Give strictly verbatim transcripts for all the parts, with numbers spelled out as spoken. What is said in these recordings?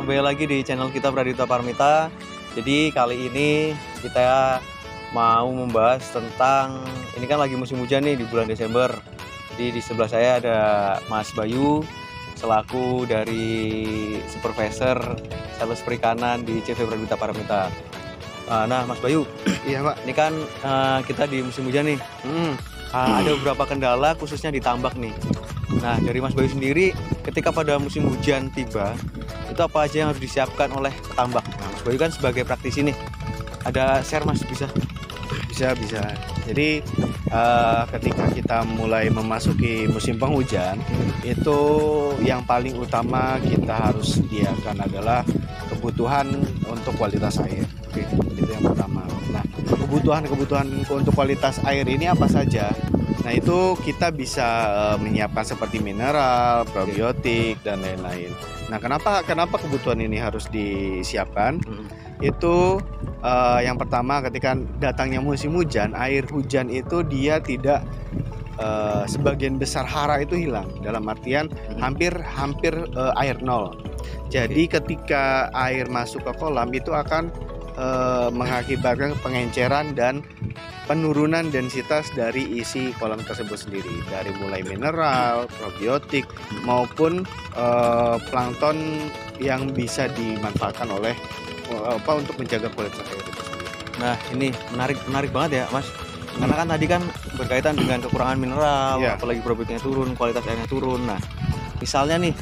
kembali lagi di channel kita Pradita Parmita. Jadi kali ini kita mau membahas tentang, ini kan lagi musim hujan nih di bulan Desember. Jadi di sebelah saya ada Mas Bayu selaku dari supervisor sales perikanan di C V Pradita Parmita. Nah Mas Bayu, Iya Pak. ini kan uh, kita di musim hujan nih. Hmm. Uh, ada beberapa kendala khususnya di tambak nih. Nah dari Mas Bayu sendiri, ketika pada musim hujan tiba, itu apa aja yang harus disiapkan oleh petambak? Nah, Mas Bayu kan sebagai praktisi nih, ada share Mas, bisa? Bisa bisa. Jadi uh, ketika kita mulai memasuki musim penghujan, itu yang paling utama kita harus sediakan adalah kebutuhan untuk kualitas air. Oke, itu yang pertama. Nah, kebutuhan-kebutuhan untuk kualitas air ini apa saja? Nah, itu kita bisa uh, menyiapkan seperti mineral, probiotik dan lain-lain. Nah, kenapa kenapa kebutuhan ini harus disiapkan? Hmm. Itu uh, yang pertama, ketika datangnya musim hujan, air hujan itu dia tidak uh, sebagian besar hara itu hilang. Dalam artian hmm. hampir hampir uh, air nol. Jadi okay. ketika air masuk ke kolam itu akan uh, mengakibatkan pengenceran dan penurunan densitas dari isi kolam tersebut sendiri, dari mulai mineral, probiotik maupun uh, plankton yang bisa dimanfaatkan oleh uh, apa untuk menjaga kualitas air itu sendiri. Nah ini menarik menarik banget ya Mas, karena kan tadi kan berkaitan dengan kekurangan mineral, yeah. apalagi probiotiknya turun, kualitas airnya turun. Nah misalnya nih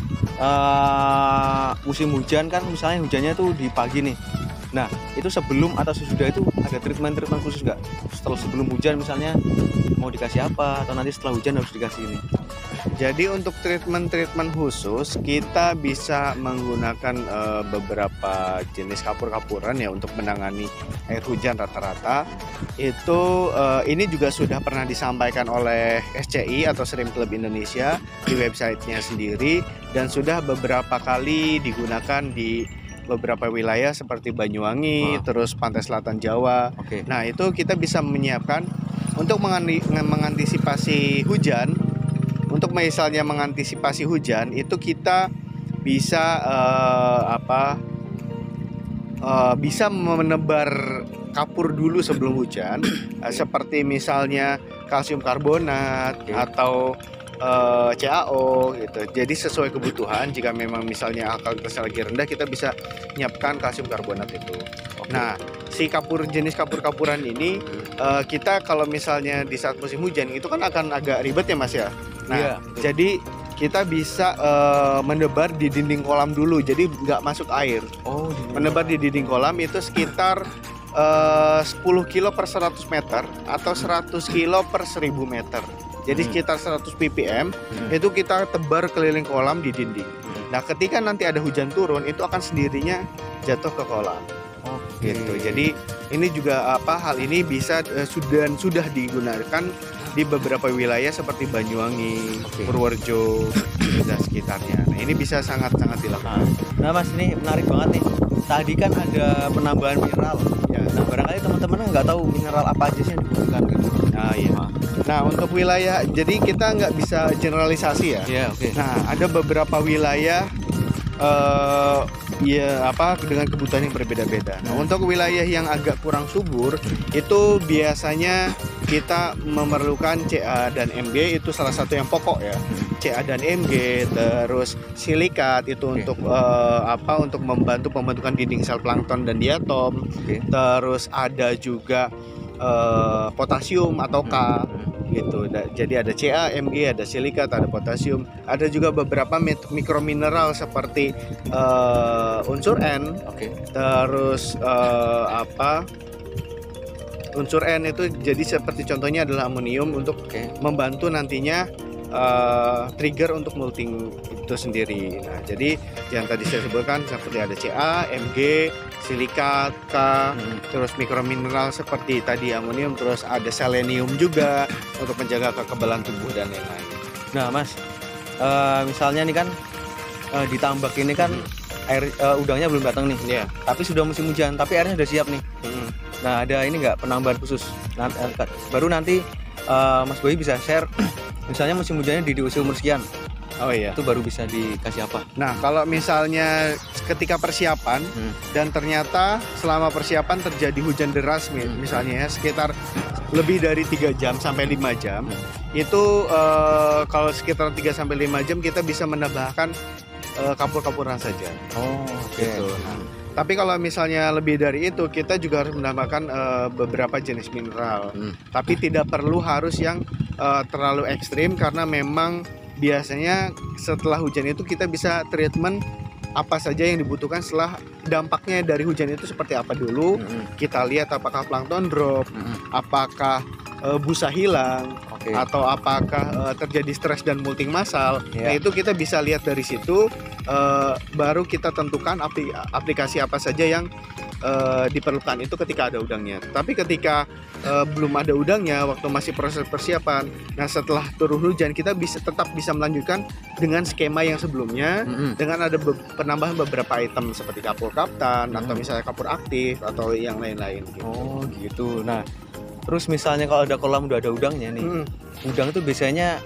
uh, musim hujan kan, misalnya hujannya tuh di pagi nih. Nah, itu sebelum atau sesudah itu ada treatment-treatment khusus nggak? Setelah sebelum hujan misalnya mau dikasih apa, atau nanti setelah hujan harus dikasih ini? Jadi untuk treatment-treatment khusus kita bisa menggunakan uh, beberapa jenis kapur-kapuran ya untuk menangani air hujan rata-rata. Itu uh, ini juga sudah pernah disampaikan oleh S C I atau Shrimp Club Indonesia di websitenya sendiri, dan sudah beberapa kali digunakan di beberapa wilayah seperti Banyuwangi, wow. terus pantai selatan Jawa. Okay. Nah itu kita bisa menyiapkan untuk mengantisipasi hujan. Untuk misalnya mengantisipasi hujan itu kita bisa uh, apa uh, bisa menebar kapur dulu sebelum hujan, okay. seperti misalnya kalsium karbonat, okay. atau Uh, C A O gitu. Jadi sesuai kebutuhan, jika memang misalnya alkalitasnya lagi rendah, kita bisa nyiapkan kalsium karbonat itu. Okay. Nah, si kapur jenis kapur-kapuran ini uh, kita kalau misalnya di saat musim hujan itu kan akan agak ribet ya Mas ya. Nah, yeah, jadi kita bisa uh, menebar di dinding kolam dulu, jadi nggak masuk air. Oh, menebar di dinding kolam itu sekitar uh, sepuluh kilo per seratus meter atau seratus kilo per seribu meter. Jadi sekitar seratus ppm hmm. itu kita tebar keliling kolam di dinding. Hmm. Nah, ketika nanti ada hujan turun, itu akan sendirinya jatuh ke kolam. Okay. Gitu. Jadi ini juga apa hal ini bisa uh, sudah sudah digunakan di beberapa wilayah seperti Banyuwangi, okay. Purworejo dan sekitarnya. Nah, ini bisa sangat-sangat dilakukan. Nah, Mas, ini menarik banget nih. Tadi kan ada penambahan mineral. Ya. Nah, barangkali teman-teman nggak tahu mineral apa aja sih yang dibutuhkan gitu. Nah, iya. Nah, untuk wilayah, jadi kita nggak bisa generalisasi ya. Yeah, okay. Nah, ada beberapa wilayah uh, ya apa dengan kebutuhan yang berbeda-beda. Nah, untuk wilayah yang agak kurang subur, itu biasanya kita memerlukan C A dan M G, itu salah satu yang pokok ya. C A dan M G, terus silikat itu okay. untuk uh, apa? Untuk membantu pembentukan dinding sel plankton dan diatom. Okay. Terus ada juga uh, potasium atau K. Gitu. Jadi ada C A, M G, ada silikat, ada potasium, ada juga beberapa mikromineral seperti uh, unsur N, okay. terus uh, apa unsur N itu jadi seperti contohnya adalah amonium untuk okay. membantu nantinya uh, trigger untuk molting itu sendiri. Nah, jadi yang tadi saya sebutkan seperti ada C A, M G, silikat, K, hmm. terus mikromineral seperti tadi amonium, terus ada selenium juga untuk menjaga kekebalan tubuh dan lain-lain. Nah, Mas, uh, misalnya nih kan uh, di tambak ini kan hmm. air uh, udangnya belum datang nih, yeah. tapi sudah musim hujan, tapi airnya sudah siap nih. Hmm. Nah, ada ini nggak penambahan khusus? Nanti, baru nanti uh, Mas Boy bisa share, misalnya musim hujannya di, di usia umur sekian. Oh iya. Itu baru bisa dikasih apa? Nah, kalau misalnya ketika persiapan Hmm. dan ternyata selama persiapan terjadi hujan deras Hmm. misalnya ya, sekitar lebih dari tiga jam sampai lima jam, Hmm. itu eh, kalau sekitar tiga sampai lima jam kita bisa menambahkan eh, kapur-kapuran saja. Oh, oke. Gitu. Nah, tapi kalau misalnya lebih dari itu, kita juga harus menambahkan eh, beberapa jenis mineral. Hmm. Tapi tidak perlu harus yang eh, terlalu ekstrim, karena memang biasanya setelah hujan itu kita bisa treatment apa saja yang dibutuhkan setelah dampaknya dari hujan itu seperti apa dulu. Hmm. Kita lihat apakah plankton drop, Hmm. apakah eh, busa hilang, Oke. atau apakah eh, terjadi stres dan multing massal. Iya. Nah, itu kita bisa lihat dari situ, eh, baru kita tentukan apli- aplikasi apa saja yang eh, diperlukan itu ketika ada udangnya. Tapi ketika eh, belum ada udangnya, waktu masih proses persiapan, nah setelah turun hujan kita bisa tetap bisa melanjutkan dengan skema yang sebelumnya, Hmm. dengan ada be- penambahan beberapa item seperti kapur kaftan atau Hmm. misalnya kapur aktif atau yang lain-lain gitu. Oh, gitu. Nah, terus misalnya kalau ada kolam udah ada udangnya nih. Hmm. Udang itu biasanya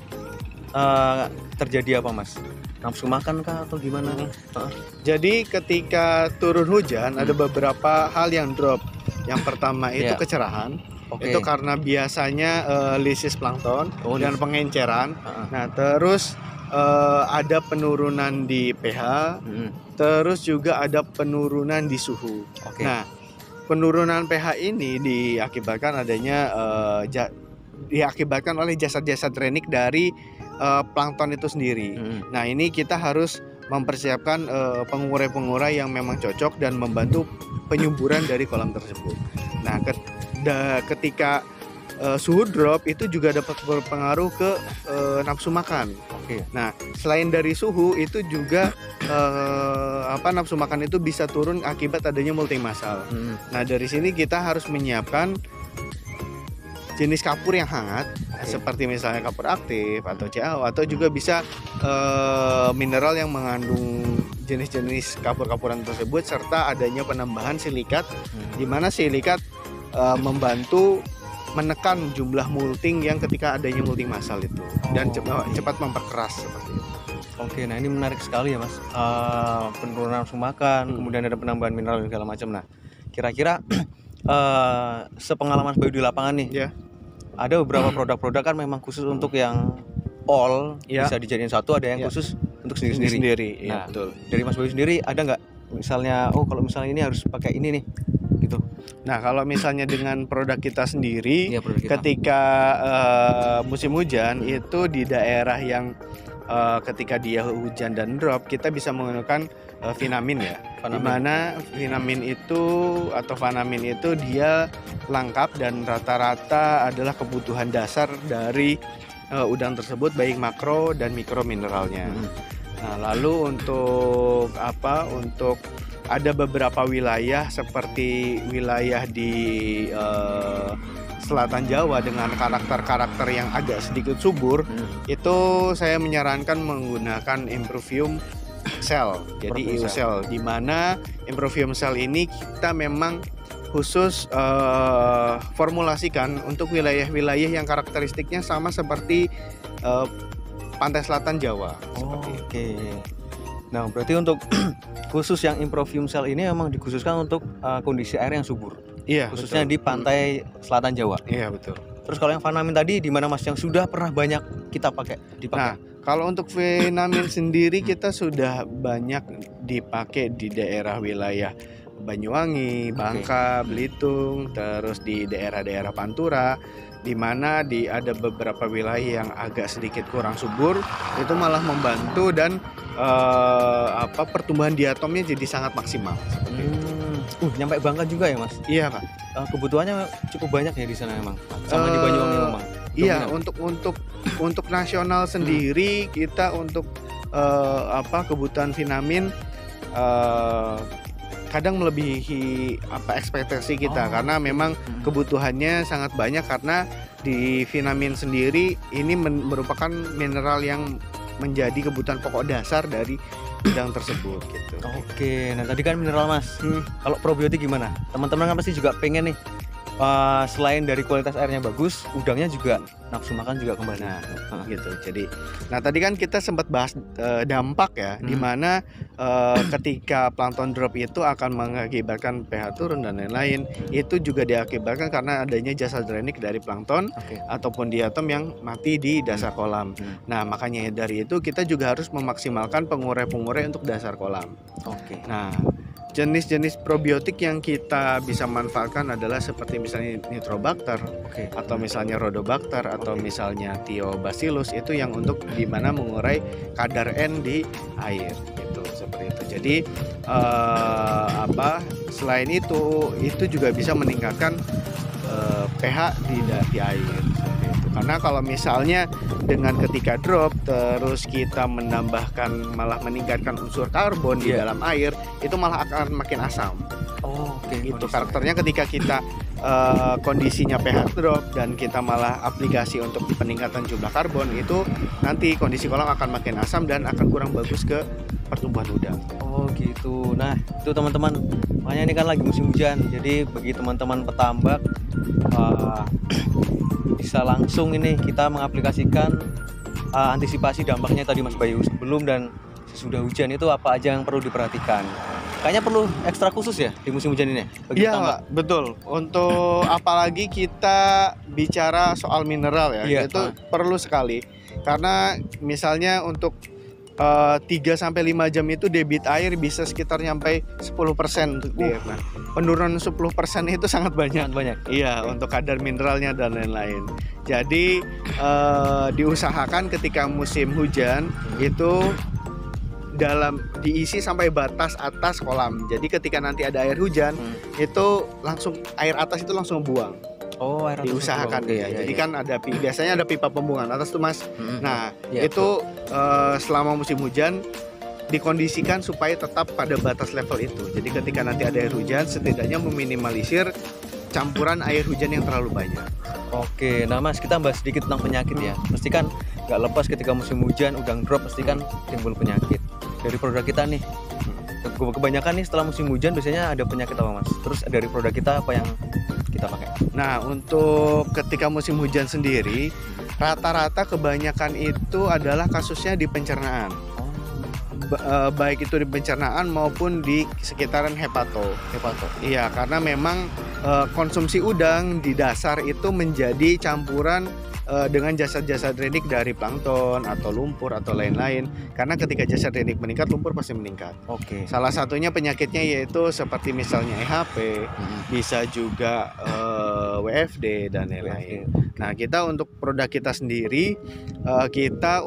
eh, terjadi apa, Mas? Nafsu makan kah atau gimana? Hmm. Heeh. Jadi ketika turun hujan ada beberapa hal yang drop. Yang pertama itu Iya. kecerahan. Oke. Itu karena biasanya eh, lisis plankton Oh, dan lisis. pengenceran. Heeh. Nah, terus eh, ada penurunan di pH, Hmm. terus juga ada penurunan di suhu. Oke. Nah, penurunan pH ini diakibatkan adanya eh, ja- diakibatkan oleh jasad-jasad renik dari eh, plankton itu sendiri. Hmm. Nah, ini kita harus mempersiapkan eh, pengurai-pengurai yang memang cocok dan membantu penyuburan dari kolam tersebut. Nah, ket- da- ketika eh, suhu drop itu juga dapat berpengaruh ke eh, nafsu makan. Oke. Nah, selain dari suhu itu juga eh, apa nafsu makan itu bisa turun akibat adanya multing massal. Hmm. Nah, dari sini kita harus menyiapkan jenis kapur yang hangat, Oke. seperti misalnya kapur aktif atau C A O, atau juga bisa eh, mineral yang mengandung jenis-jenis kapur-kapuran tersebut, serta adanya penambahan silikat, Hmm. di mana silikat eh, membantu menekan jumlah multing yang ketika adanya multing massal itu, dan Oh, cepat, oke. cepat memperkeras seperti itu. Oke, nah ini menarik sekali ya, Mas. Eh, penurunan nafsu makan, Hmm. kemudian ada penambahan mineral dan segala macam. Nah, kira-kira eh, sepengalaman Bayu di lapangan nih, Ya. ada beberapa produk-produk kan memang khusus untuk yang all, Ya. bisa dijadiin satu, ada yang Ya. khusus untuk sendiri-sendiri. Sendiri, Nah, ya, betul. Dari Mas Bayu sendiri ada nggak misalnya, oh kalau misalnya ini harus pakai ini nih, gitu? Nah, kalau misalnya dengan produk kita sendiri, Iya, produk kita. ketika eh, musim hujan itu di daerah yang eh, ketika dia hujan dan drop, kita bisa menggunakan eh, Vinamin ya. Vanamin. Dimana Vinamin itu atau Vanamin itu dia lengkap dan rata-rata adalah kebutuhan dasar dari eh, udang tersebut, baik makro dan mikro mineralnya. Hmm. Nah, lalu untuk apa? Untuk ada beberapa wilayah seperti wilayah di eh, selatan Jawa dengan karakter-karakter yang agak sedikit subur, Hmm. itu saya menyarankan menggunakan Improvium Cell. Jadi Improvium I U Cell, di mana Improvium Cell ini kita memang khusus eh, formulasikan untuk wilayah-wilayah yang karakteristiknya sama seperti eh, pantai selatan Jawa. Oh, Seperti itu. oke. Nah, berarti untuk khusus yang Improvium Cell ini memang dikhususkan untuk uh, kondisi air yang subur, Iya, khususnya betul. di pantai selatan Jawa. Iya, betul. Terus kalau yang Vanamin tadi di mana, Mas, yang sudah pernah banyak kita pakai Nah, dipakai? kalau untuk Vinamin sendiri kita sudah banyak dipakai di daerah wilayah Banyuwangi, Oke. Bangka, Belitung, terus di daerah-daerah Pantura, di mana di ada beberapa wilayah yang agak sedikit kurang subur, itu malah membantu dan eh, apa pertumbuhan diatomnya jadi sangat maksimal. Seperti itu. Hmm. Uh, nyampe Bangka juga ya, Mas? Iya, Pak. Uh, kebutuhannya cukup banyak ya di sana memang. Sama di Eh, Banyuwangi memang. Iya, Dominan. untuk untuk untuk nasional sendiri kita untuk eh, apa kebutuhan Vinamin eh, kadang melebihi apa ekspektasi kita, Oh. karena memang Hmm. kebutuhannya sangat banyak, karena di Vinamin sendiri ini men- merupakan mineral yang menjadi kebutuhan pokok dasar dari udang tersebut gitu. Oke, nah tadi kan mineral, Mas. Hmm. Kalau probiotik gimana? Teman-teman kan pasti juga pengen nih uh, selain dari kualitas airnya bagus, udangnya juga nafsu makan juga kembali. Nah, Heeh. gitu. Jadi, nah tadi kan kita sempat bahas uh, dampak ya, Hmm. di mana uh, ketika plankton drop itu akan mengakibatkan pH turun dan lain-lain. Itu juga diakibatkan karena adanya jasa drainik dari plankton Oke. ataupun diatom yang mati di dasar kolam. Hmm. Nah, makanya dari itu kita juga harus memaksimalkan pengurai-pengurai untuk dasar kolam. Oke. Nah, jenis-jenis probiotik yang kita bisa manfaatkan adalah seperti misalnya Nitrobacter Oke. atau misalnya Rhodobacter atau Oke. misalnya Thiobacillus, itu yang untuk dimana mengurai kadar N di air gitu, seperti itu. Jadi eh, apa selain itu itu juga bisa meningkatkan eh, pH di, di air seperti itu. Karena kalau misalnya dengan ketika drop terus kita menambahkan malah meningkatkan unsur karbon di Iya. dalam air, itu malah akan makin asam. Oh, oke. Gitu Kondisi. karakternya ketika kita eh, kondisinya pH drop dan kita malah aplikasi untuk peningkatan jumlah karbon, itu nanti kondisi kolam akan makin asam dan akan kurang bagus ke pertumbuhan udang. Oh gitu. Nah itu teman-teman, makanya ini kan lagi musim hujan. Jadi bagi teman-teman petambak uh, bisa langsung ini kita mengaplikasikan uh, antisipasi dampaknya tadi Mas Bayu, sebelum dan sesudah hujan itu apa aja yang perlu diperhatikan. Kayaknya perlu ekstra khusus ya di musim hujan ini bagi Iya, petambak. Pak, betul. Untuk apalagi kita bicara soal mineral ya, Iya, itu ah. perlu sekali. Karena misalnya untuk eh, tiga sampai lima jam itu debit air bisa sekitar nyampe sepuluh persen untuk dia. Nah, penurunan sepuluh persen itu sangat banyak. Sangat banyak. Iya, untuk kadar mineralnya dan lain-lain. Jadi eh, diusahakan ketika musim hujan itu dalam diisi sampai batas atas kolam. Jadi ketika nanti ada air hujan, Hmm. itu langsung air atas itu langsung buang. Oh, air atas Diusahakan itu. ya. Oke, Jadi iya, kan ada pi- biasanya ada pipa pembuangan atas tuh, Mas. iya. Nah, Iya, itu eh, selama musim hujan dikondisikan supaya tetap pada batas level itu. Jadi ketika nanti ada air hujan, setidaknya meminimalisir campuran air hujan yang terlalu banyak. Oke, nah Mas, kita bahas sedikit tentang penyakit ya. Pasti kan nggak lepas ketika musim hujan, udang drop pasti kan timbul penyakit. Dari produk kita nih, ke- kebanyakan nih setelah musim hujan biasanya ada penyakit apa Mas? Terus dari produk kita apa yang kita pakai? Nah, untuk ketika musim hujan sendiri, rata-rata kebanyakan itu adalah kasusnya di pencernaan. Oh, Ba- eh, baik itu di pencernaan maupun di sekitaran hepato. hepato. Iya, karena memang eh, konsumsi udang di dasar itu menjadi campuran eh, dengan jasa-jasa drainik dari plankton atau lumpur atau lain-lain. Karena ketika jasa drainik meningkat, lumpur pasti meningkat. Oke. Salah satunya penyakitnya yaitu seperti misalnya E H P, Mm-mm. bisa juga eh, W F D dan lain-lain. Nah, kita untuk produk kita sendiri, eh, kita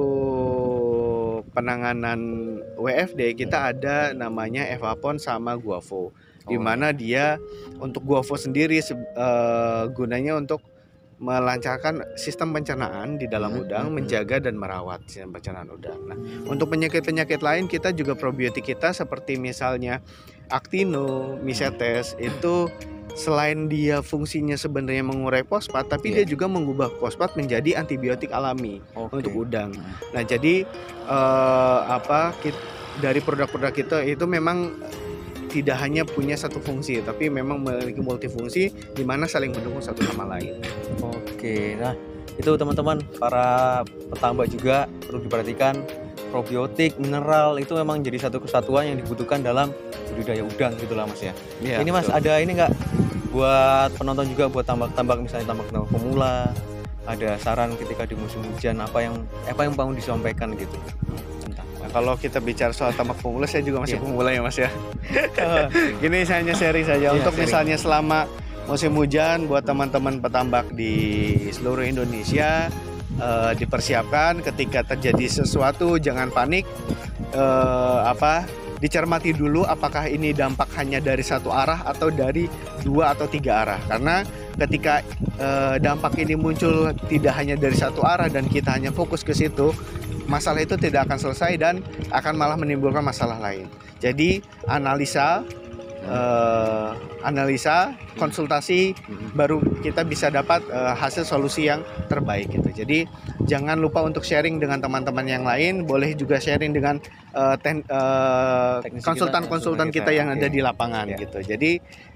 untuk penanganan W F D kita ada namanya Evapon sama Guavo. Di Oh, mana dia untuk Guavo sendiri se- eh, gunanya untuk melancarkan sistem pencernaan di dalam Hmm, udang, hmm, menjaga dan merawat sistem pencernaan udang. Nah, untuk penyakit-penyakit lain kita juga probiotik kita seperti misalnya Actino, Mycetes, itu selain dia fungsinya sebenarnya mengurai fosfat, tapi Iya. dia juga mengubah fosfat menjadi antibiotik alami Oke. untuk udang. Hmm. Nah, jadi eh, apa kit- dari produk-produk kita itu memang tidak hanya punya satu fungsi, tapi memang memiliki multifungsi di mana saling mendukung satu sama lain. Oke, nah itu teman-teman para petambak juga perlu diperhatikan, probiotik, mineral itu memang jadi satu kesatuan yang dibutuhkan dalam budidaya udang gitulah Mas ya. Ya, Ini Mas, betul. ada ini nggak buat penonton juga, buat tambak-tambak misalnya tambak-tambak pemula, ada saran ketika di musim hujan apa yang apa yang mau disampaikan gitu tentang Nah, kalau kita bicara soal tambak pemula, saya juga masih Iya. pemula ya Mas ya. Gini saya hanya sharing saja. Iya, Untuk sharing. misalnya selama musim hujan buat teman-teman petambak di seluruh Indonesia, eh, dipersiapkan ketika terjadi sesuatu jangan panik. Eh, apa dicermati dulu apakah ini dampak hanya dari satu arah atau dari dua atau tiga arah. Karena ketika eh, dampak ini muncul tidak hanya dari satu arah dan kita hanya fokus ke situ, masalah itu tidak akan selesai dan akan malah menimbulkan masalah lain. Jadi analisa, eh, analisa, konsultasi, baru kita bisa dapat eh, hasil solusi yang terbaik gitu. Jadi jangan lupa untuk sharing dengan teman-teman yang lain. Boleh juga sharing dengan eh, ten- eh, Teknisi kita, konsultan-konsultan konsultan kita, kita, yang oke. ada di lapangan Ya. gitu. Jadi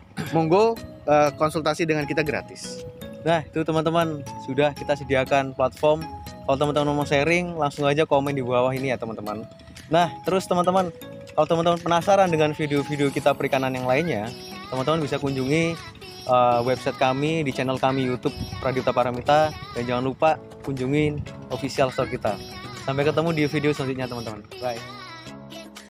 monggo uh, konsultasi dengan kita gratis. Nah itu teman-teman, sudah kita sediakan platform. Kalau teman-teman mau sharing, langsung aja komen di bawah ini ya teman-teman. Nah terus teman-teman, kalau teman-teman penasaran dengan video-video kita perikanan yang lainnya, teman-teman bisa kunjungi uh, website kami di channel kami YouTube Pradipta Paramita, dan jangan lupa kunjungin official store kita. Sampai ketemu di video selanjutnya teman-teman. Bye.